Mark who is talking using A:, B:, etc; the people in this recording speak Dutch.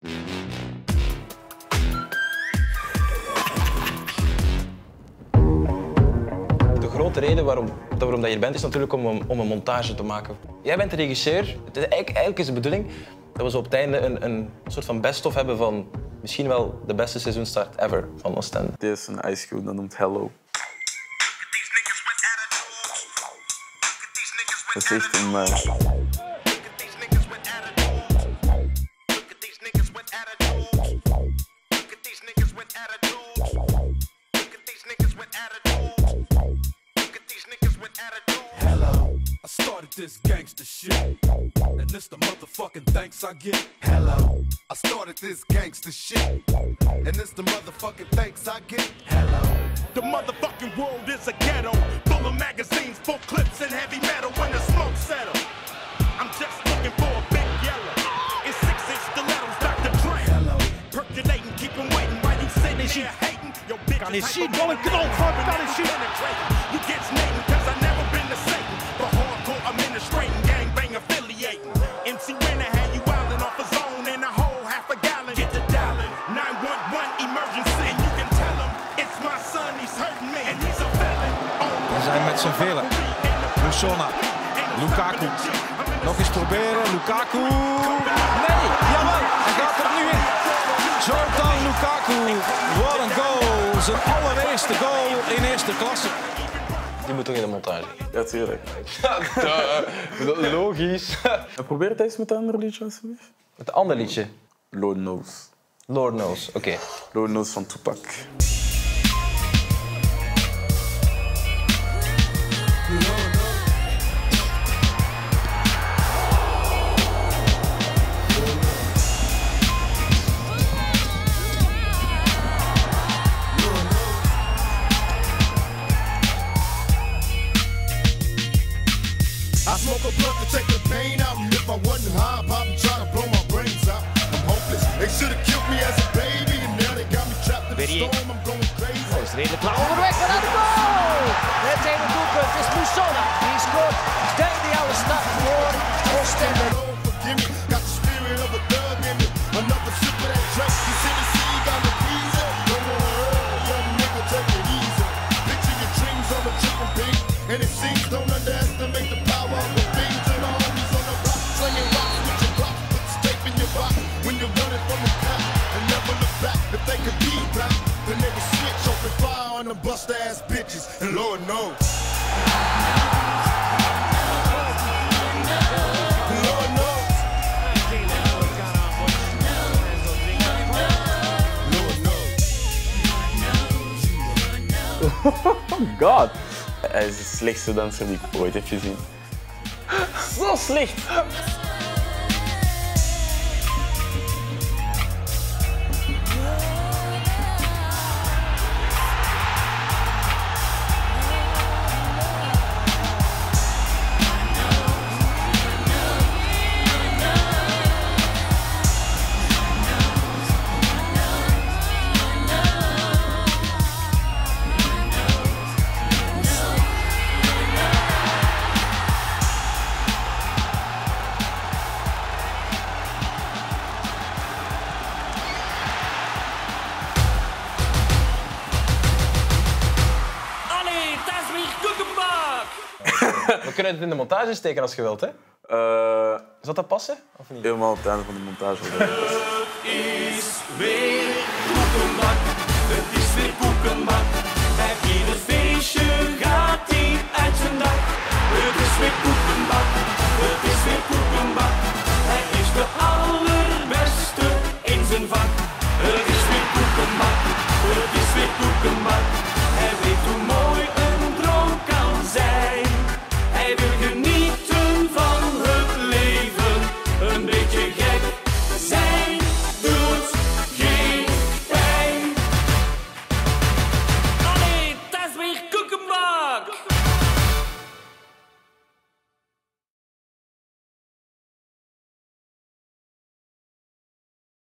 A: De grote reden waarom dat je hier bent, is natuurlijk om een montage te maken. Jij bent de regisseur. Het is eigenlijk is de bedoeling dat we zo op het einde een soort van best-of hebben van misschien wel de beste seizoenstart ever van Oostende.
B: Dit is een Ice Cube, dat noemt Hello. Dat is echt een...
C: I started this gangster shit, and this the motherfucking thanks I get. Hello. I started this gangster shit, and this the motherfucking thanks I get. Hello. The motherfucking world is a ghetto, full of magazines, full clips, and heavy metal when the smoke settles. I'm just looking for a big yellow. In 6-inch stilettos, Dr. Dre. Hello. Percolating, keep 'em waiting while you sitting here hating. Your bitch
D: Kan niet zien, bal en knal van, kan niet zien.
C: You get snating, cause I never been the Satan. For hardcore administrating, gangbang affiliating. MC Renner had you wildin' off a zone and a whole half a gallon. Get the dialing, 911 emergency. And you can tell him, it's my son, he's hurting me. And he's a felon.
D: We zijn met z'n velen. Musona, Lukaku. Nog eens proberen, Lukaku. Nee, jawel, hij gaat er nu in. Jordan Lukaku, wat een goal. Zijn allereerste goal in eerste klasse.
A: Die moet toch in de montage?
B: Ja, tuurlijk.
A: Logisch.
B: Probeer het eens met een ander liedje, alsjeblieft.
A: Het andere liedje?
B: Lord Knows.
A: Lord Knows, oké.
B: Lord Knows van Tupac.
C: I smoke a blunt to take the pain out, and if I wasn't high, I'd probably try to blow my brains out. I'm hopeless. They should have killed me as a baby, and now they got me trapped in the storm. I'm going crazy.
E: Is redelijk klaar onderweg naar de goal! Het ene doelpunt is Musona. Die scoort de ideale start voor Oostende.
C: Lord, forgive me. Got the spirit of a thug in me. Another sip of that Drake. You see the sea got the visa. Don't wanna hurt, young nigga, take it easy. Picture your dreams on a chicken pig, and it seems don't underestimate the power of the thing. To the homies on the block, slinging rocks with your block. Put the tape in your box when you're running from the cop, and never look back. If they could be black, then they would switch, open fire on the bust ass bitches, and Lord knows. Lord knows.
B: Oh god. Hij is de slechtste danser die ik ooit heb gezien. Zo slecht.
A: We kunnen het in de montage steken als je wilt, hè? Zou dat passen? Of niet?
B: Helemaal op het einde van de montage.